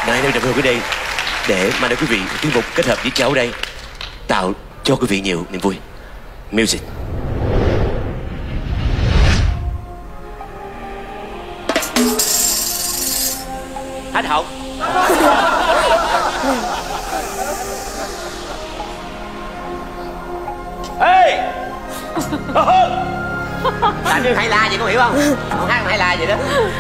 Đây, trầm hương ở đây để mang đến quý vị tiết mục kết hợp với cháu đây, tạo cho quý vị nhiều niềm vui. Music. Hết hồn. Ê, làm như hay la vậy, có hiểu không? Con hát hay la vậy đó.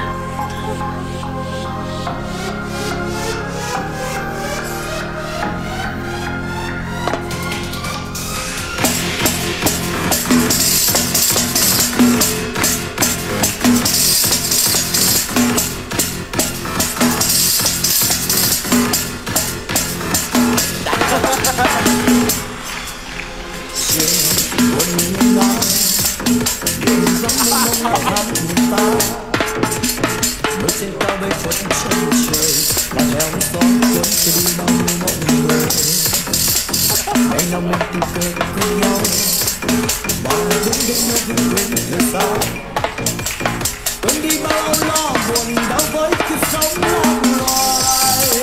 Bước trên cao bay khuất chân trời, là theo gió cuốn cho đi bao nhiêu mộng mơ. Mấy năm mình tình cờ cùng nhau, mà cũng đến nhau vì quên người sao. Quên đi bao lo buồn đau với cuộc sống lạc loài.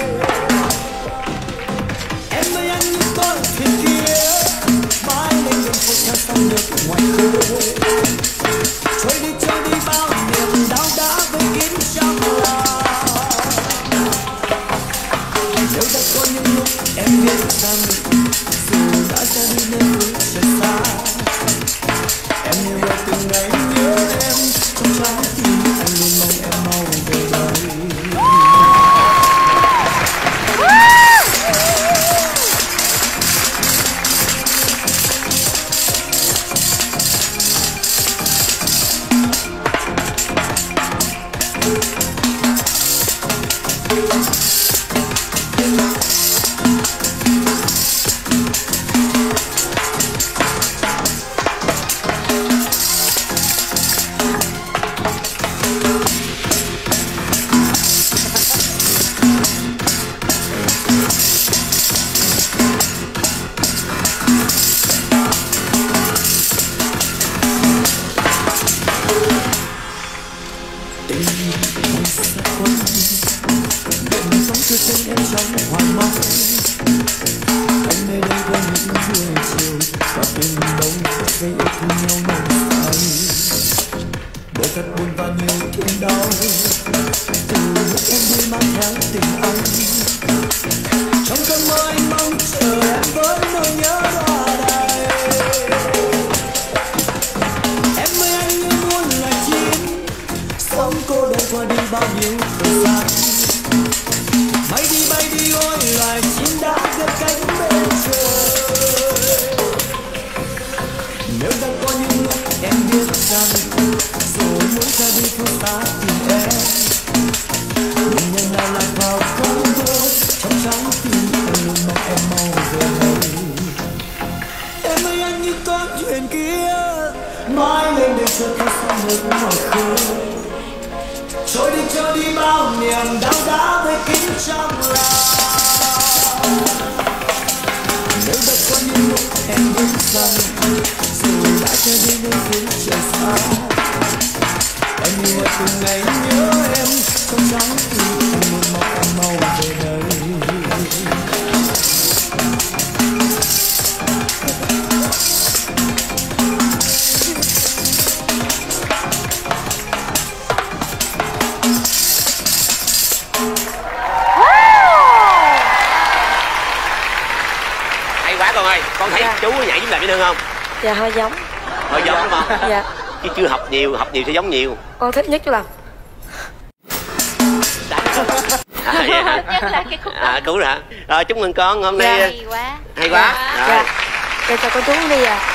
Em ơi anh như con thuyền kia, mãi lên đường không theo sao được ngoài khơi. Trôi đi bao niềm đau đã vây kín trong lòng. Nếu đã có những lúc em biết rằng dù đã ra đi nơi phương trời xa, em như vậy từng ngày nhớ em trong trái tim anh luôn mong em mau về đây. Dạ hơi giống. Hơi giống đúng không? Dạ. Chứ chưa học nhiều sẽ giống nhiều. Con thích nhất là vậy hả? Nhất là cái khúc cứu hả? Rồi chúc mừng con hôm nay. Hay quá. Hay quá. Dạ. Để cho con xuống đi à.